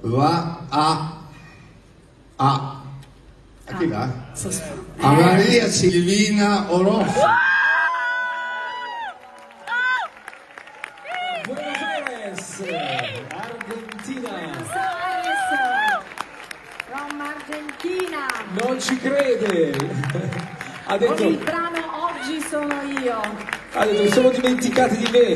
va a chi va? A Maria Silvina Orozco. Buenos Aires, Argentina. From Argentina. Non ci crede. Ha Con detto, il brano Oggi sono io. mi sono dimenticati di me.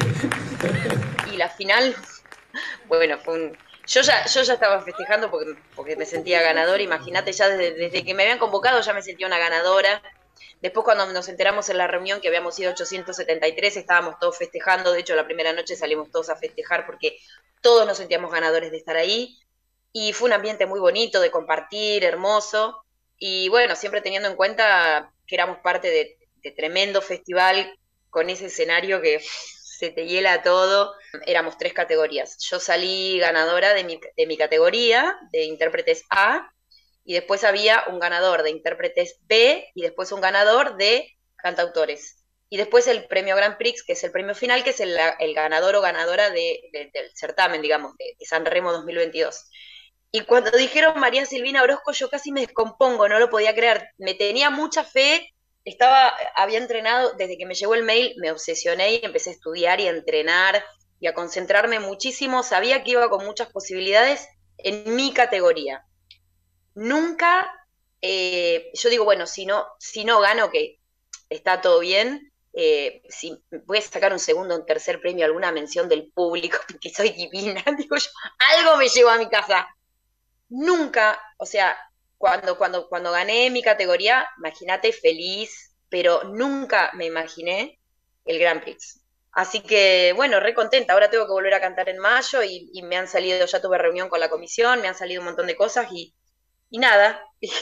Y la final, bueno, fue un... Yo ya estaba festejando porque me sentía ganadora. Imagínate, ya desde que me habían convocado ya me sentía una ganadora. Después cuando nos enteramos en la reunión que habíamos sido 873, estábamos todos festejando. De hecho, la primera noche salimos todos a festejar porque todos nos sentíamos ganadores de estar ahí. Y fue un ambiente muy bonito, de compartir, hermoso. Y bueno, siempre teniendo en cuenta que éramos parte de tremendo festival con ese escenario que se te hiela todo. Éramos 3 categorías. Yo salí ganadora de mi categoría, de intérpretes A, y después había un ganador de intérpretes B, y después un ganador de cantautores. Y después el premio Grand Prix, que es el premio final, que es el ganador o ganadora del certamen, digamos, de San Remo 2022. Y cuando dijeron María Silvina Orozco, yo casi me descompongo, no lo podía creer. Me tenía mucha fe, había entrenado, desde que me llegó el mail, me obsesioné y empecé a estudiar y a entrenar y a concentrarme muchísimo. Sabía que iba con muchas posibilidades en mi categoría. Nunca, yo digo, bueno, si no gano, que está todo bien. Si voy a sacar un segundo o un tercer premio, alguna mención del público, porque soy divina, digo yo, algo me llevo a mi casa. Nunca, o sea, cuando gané mi categoría, imagínate, feliz, pero nunca me imaginé el Grand Prix. Así que, bueno, re contenta. Ahora tengo que volver a cantar en mayo y me han salido, ya tuve reunión con la comisión, me han salido un montón de cosas y nada.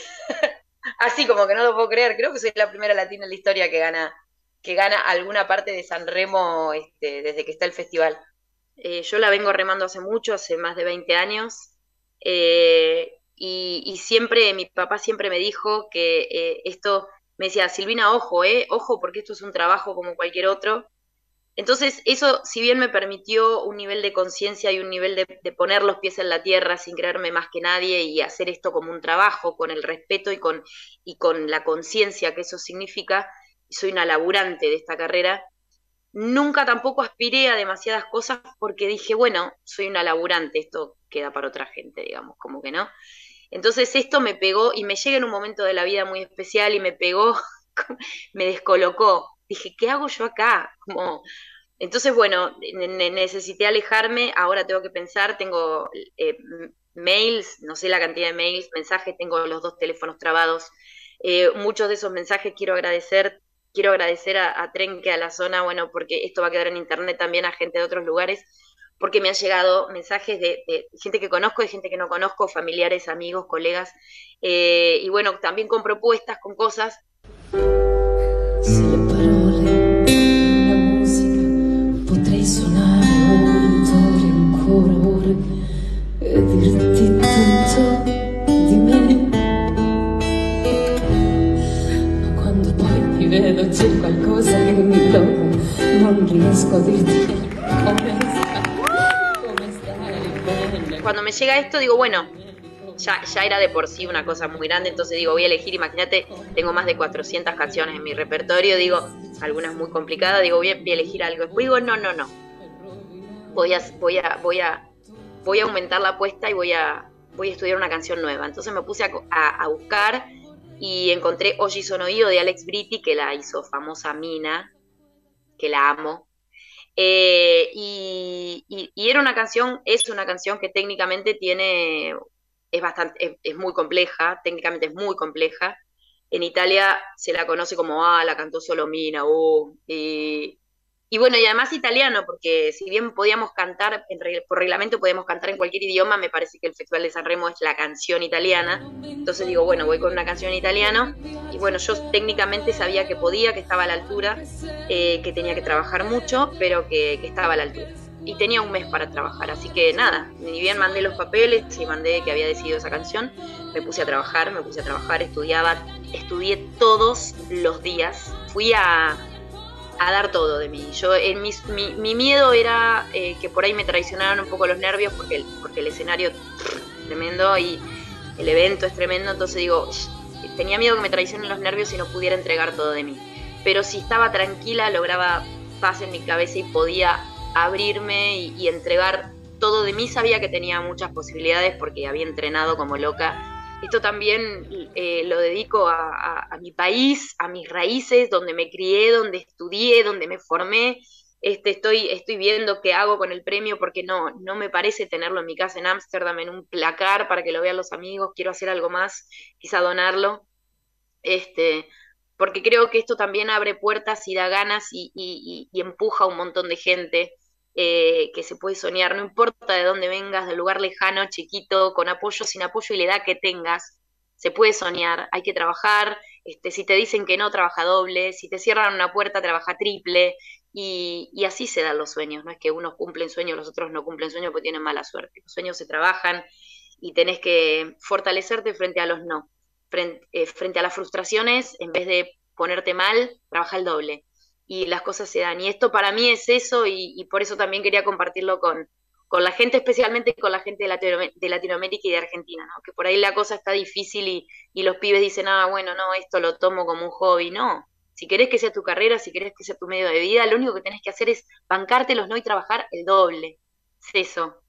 Así como que no lo puedo creer. Creo que soy la primera latina en la historia que gana alguna parte de San Remo desde que está el festival. Yo la vengo remando hace mucho, hace más de 20 años. Y siempre, mi papá siempre me dijo que esto, me decía, Silvina, ojo, porque esto es un trabajo como cualquier otro. Entonces, eso, si bien me permitió un nivel de conciencia y un nivel de poner los pies en la tierra sin creerme más que nadie y hacer esto como un trabajo, con el respeto y con la conciencia que eso significa, soy una laburante de esta carrera. Nunca tampoco aspiré a demasiadas cosas porque dije, bueno, soy una laburante, esto queda para otra gente, digamos, como que no. Entonces esto me pegó y me llega en un momento de la vida muy especial y me pegó, me descolocó. Dije, ¿qué hago yo acá? Entonces, bueno, necesité alejarme, ahora tengo que pensar, tengo mails, no sé la cantidad de mails, mensajes, tengo los 2 teléfonos trabados. Muchos de esos mensajes quiero agradecer a Trenque, a la zona, bueno, porque esto va a quedar en internet también a gente de otros lugares, porque me han llegado mensajes de gente que conozco, de gente que no conozco, familiares, amigos, colegas, y bueno, también con propuestas, con cosas. Se le parole, la musica, potrei suonare ore, ancora ore, e dirti tutto di me. Ma quando poi mi vedo c'è qualcosa che mi blocca, non riesco a dirti come stai. Cuando me llega esto digo, bueno, ya era de por sí una cosa muy grande, entonces digo, voy a elegir, imagínate, tengo más de 400 canciones en mi repertorio, digo, algunas muy complicadas, digo, voy a elegir algo. Después digo, no, voy a aumentar la apuesta y voy a estudiar una canción nueva. Entonces me puse a buscar y encontré Oggi sono io de Alex Britti, que la hizo famosa Mina, que la amo. Y era una canción, es una canción que técnicamente es muy compleja, técnicamente es muy compleja. En Italia se la conoce como, la cantó solo Mina, y bueno, y además italiano, porque si bien podíamos cantar, por reglamento podemos cantar en cualquier idioma, me parece que el Festival de San Remo es la canción italiana. Entonces digo, bueno, voy con una canción en italiano, y bueno, yo técnicamente sabía que podía, que estaba a la altura, que tenía que trabajar mucho, pero que estaba a la altura. Y tenía un mes para trabajar, así que nada, ni bien mandé los papeles y mandé que había decidido esa canción, me puse a trabajar, estudié todos los días, fui a dar todo de mí. Mi miedo era que por ahí me traicionaran un poco los nervios, porque el escenario tremendo y el evento es tremendo, entonces digo, tenía miedo que me traicionen los nervios y no pudiera entregar todo de mí. Pero si estaba tranquila, lograba paz en mi cabeza y podía abrirme y entregar todo de mí. Sabía que tenía muchas posibilidades porque había entrenado como loca. Esto también lo dedico a mi país, a mis raíces, donde me crié, donde estudié, donde me formé. Estoy viendo qué hago con el premio porque no me parece tenerlo en mi casa en Ámsterdam, en un placar para que lo vean los amigos. Quiero hacer algo más, quizá donarlo. Porque creo que esto también abre puertas y da ganas y empuja a un montón de gente que se puede soñar, no importa de dónde vengas, del lugar lejano, chiquito, con apoyo, sin apoyo y la edad que tengas, se puede soñar, hay que trabajar, si te dicen que no, trabaja doble, si te cierran una puerta, trabaja triple, y así se dan los sueños, no es que unos cumplen sueños, los otros no cumplen sueños porque tienen mala suerte, los sueños se trabajan y tenés que fortalecerte frente a los no, frente a las frustraciones, en vez de ponerte mal, trabaja el doble y las cosas se dan. Y esto para mí es eso y por eso también quería compartirlo con la gente, especialmente con la gente de Latinoamérica y de Argentina, ¿no? Que por ahí la cosa está difícil y los pibes dicen, ah, bueno, no, esto lo tomo como un hobby. No, si querés que sea tu carrera, si querés que sea tu medio de vida, lo único que tenés que hacer es bancártelos, ¿no? Y trabajar el doble. Es eso.